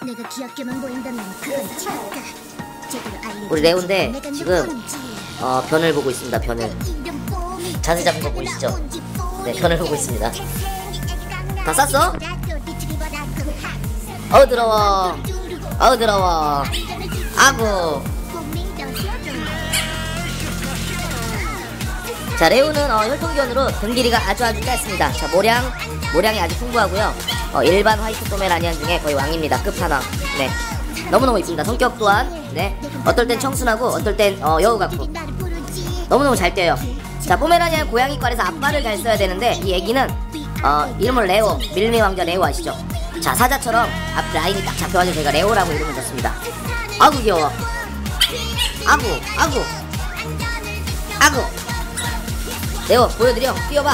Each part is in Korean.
우리 레오인데 지금 변을 보고 있습니다. 변을 자세 잡은 거 보이시죠? 네, 변을 보고 있습니다. 다 쌌어? 어우 더러워. 어우 더러워. 아구. 자, 레오는 혈통견으로 등 길이가 아주 짧습니다. 자, 모량이 아주 풍부하고요. 일반 화이트 포메라니안 중에 거의 왕입니다. 끝판왕. 네, 너무너무 이쁩니다. 성격 또한 네, 어떨 땐 청순하고 어떨 땐 여우 같고 너무너무 잘 뛰어요. 자, 포메라니안 고양이과에서 앞발을 잘 써야 되는데 이 애기는 이름을 레오, 밀미 왕자 레오 아시죠? 자, 사자처럼 앞 라인이 딱 잡혀가지고 저희가 레오라고 이름을 줬습니다. 아구 귀여워. 아구. 레오 보여드려. 뛰어봐.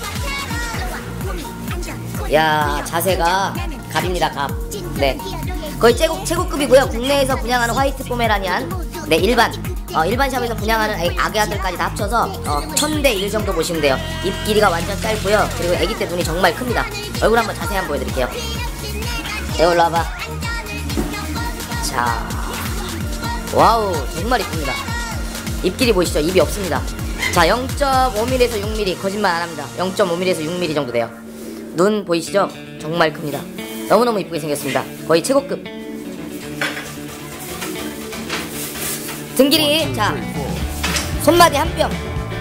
야, 자세가 갑입니다. 갑. 네, 거의 최고급이고요. 국내에서 분양하는 화이트 포메라니안 네, 일반 샵에서 분양하는 아기아들까지 다 합쳐서 1000대 1 정도 보시면 돼요. 입 길이가 완전 짧고요. 그리고 애기 때 눈이 정말 큽니다. 얼굴 한번 자세히 한번 보여드릴게요. 네, 올라와봐. 자, 와우, 정말 이쁩니다. 입 길이 보이시죠? 입이 없습니다. 자, 0.5mm에서 6mm, 거짓말 안합니다. 0.5mm에서 6mm 정도 돼요. 눈 보이시죠? 정말 큽니다. 너무너무 이쁘게 생겼습니다. 거의 최고급. 등 길이, 자, 손마디 한 뼘.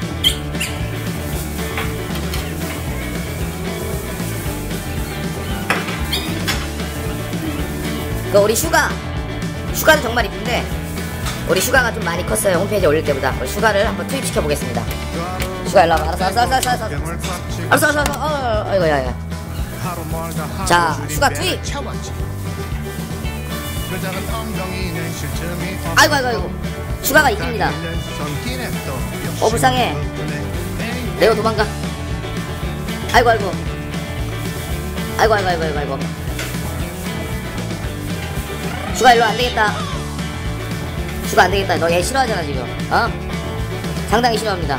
우리 슈가도 정말 이쁜데 우리 슈가가 좀 많이 컸어요. 홈페이지에 올릴 때보다. 우리 슈가를 한번 투입시켜 보겠습니다. 슈가 일로 와봐. 알았어. 아이고, 야. 자, 슈가 투입. 아이고. 슈가가 이깁니다. 불쌍해. 레오 도망가. 아이고. 슈가 일로 안되겠다. 슈가 안되겠다. 너 얘 싫어하잖아 지금. 상당히 싫어합니다.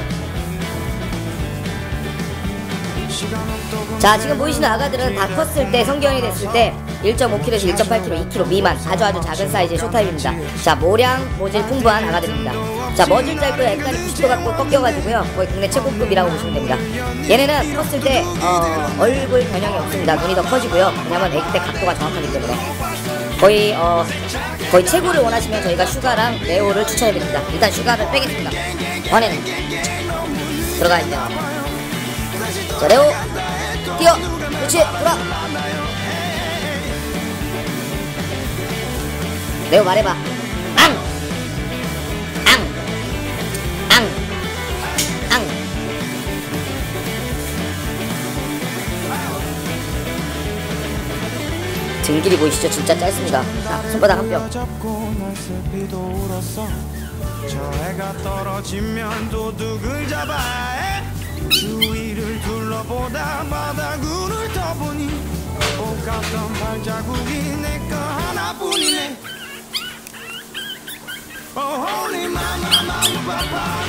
자, 지금 보이시는 아가들은 다 컸을 때, 성견이 됐을 때 1.5kg에서 1.8kg, 2kg 미만 아주 작은 사이즈의 쇼타입입니다. 자, 모질 풍부한 아가들입니다. 자, 머질 짧고요. 액관이 90도 갖고 꺾여가지고요. 거의 국내 최고급이라고 보시면 됩니다. 얘네는 컸을 때 얼굴 변형이 없습니다. 눈이 더 커지고요. 왜냐면 애기 때 각도가 정확하기 때문에 거의 최고를 원하시면 저희가 슈가랑 레오를 추천해드립니다. 일단 슈가를 빼겠습니다. 원에는 들어가 있네요. 자, 레오 뛰어. 그렇지, 돌아. 레오 말해봐. 앙. 등 길이 보이시죠? 진짜 짧습니다. 자, 손바닥 한 뼘. 저 해가 떨어지면 도둑을 잡아 주위를 둘러보다 바닥을 떠보니 똑같던 발자국이 내 거 하나뿐이네. Oh holy mama, mama, papa.